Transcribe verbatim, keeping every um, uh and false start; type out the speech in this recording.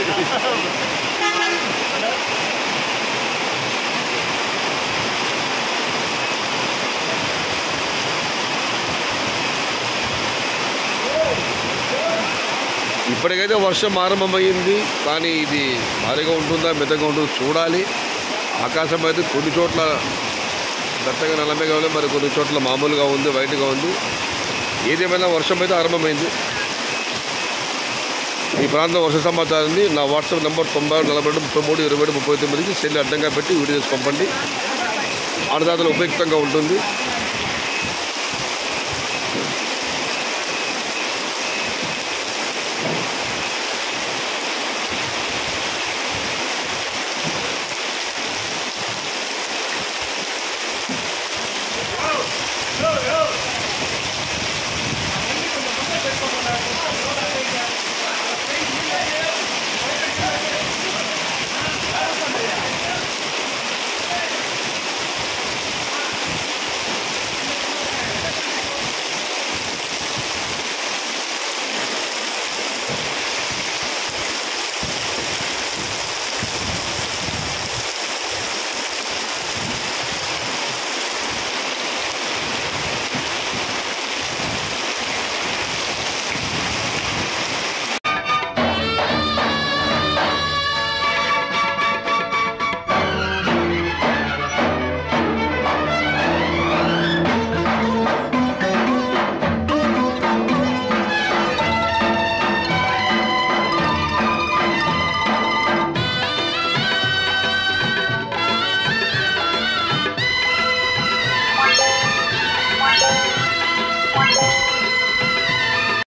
ఇప్పటికైతే వర్షం ఆరంభమైంది, కానీ ఇది భారీగా ఉంటుందా మెత్తగా ఉంటుందో చూడాలి. ఆకాశం అయితే కొన్ని చోట్ల దట్టగా నల్లమేగా ఉంది, మరి కొన్ని చోట్ల మామూలుగా ఉంది, వైట్గా ఉంది. ఏదేమైనా వర్షం అయితే ఆరంభమైంది. ఈ ప్రాంతం వర్ష సమాచారాన్ని నా వాట్సాప్ నెంబర్ తొంభై ఆరు నలభై రెండు ముప్పై మూడు ఇరవై ఏడు ముప్పై తొమ్మిదికి సెల్లి అడ్డంగా పెట్టి వీడియోస్ పంపండి. ఆడదాతలు ఉపయుక్తంగా ఉంటుంది.